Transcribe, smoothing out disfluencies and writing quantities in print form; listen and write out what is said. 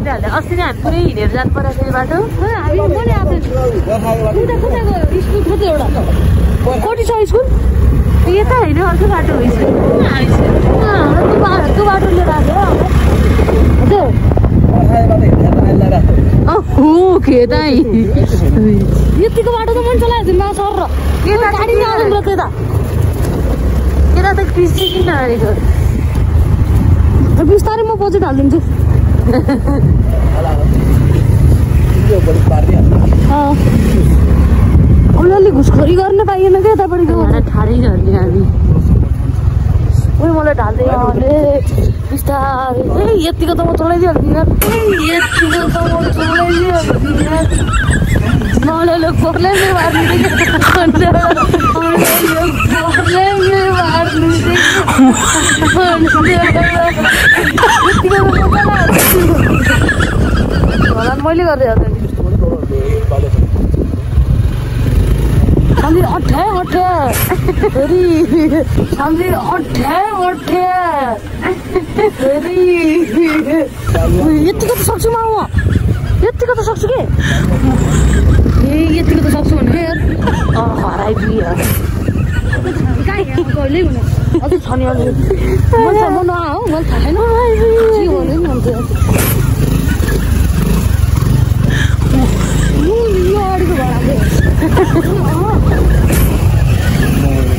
तिनीहरूले अस्ति नै हामी पुरै हिँडेर जानु परेको थियो यो बाटो कति छ स्कुल यता होइन अर्को बाटो हो स्कुल त्यो बाटो लिएर आएको हो खेत यतिको बाटो त मन चलाएको थियो सर र गाडी आउँदैन त्यता यता त कृषि किन हालेको बिस्तारै म बजेट हालिदिन्छु अलिअलि घुसखोरी गर्न पाइएन क्या यतापट्टिको ठाडै झर्ने हामी उयो मलाई ढाल्दै आउने बिस्तारै यतिको त म चलाइदिइहाल्दिनँ यतिको त म चलाइदिइहाल्दिनँ मलाई कोर्लै मार्नु मैले गर्दै हामीले अठ्याए यतिको त सक्छु म यतिको त सक्छु के यतिको त सक्छु भने हराइदियो कहिले हुनु अझै छ नि अझै म नआऊ हो मैले थाहा छैन के भन्यो नि अन्त यो अगाडिको घर